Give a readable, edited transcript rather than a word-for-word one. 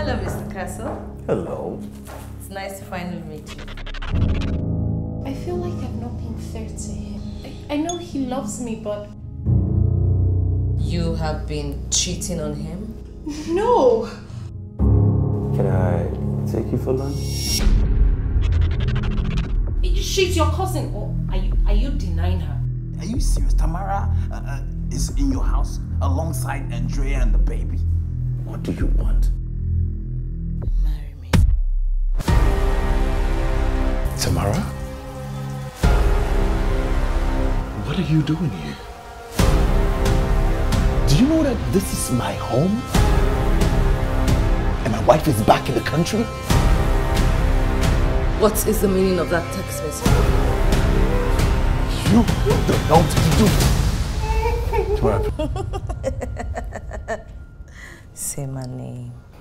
Hello, Mr. Castle. Hello. It's nice to finally meet you. I feel like I've not been fair to him. I know he loves me, but... You have been cheating on him? No! Can I take you for lunch? She's your cousin, or are you denying her? Are you serious? Tamara is in your house alongside Andrea and the baby. What do you want? Marry me. Tamara? What are you doing here? Do you know that this is my home? And my wife is back in the country? What is the meaning of that text message? You don't know what to do. Tamara. Say my name.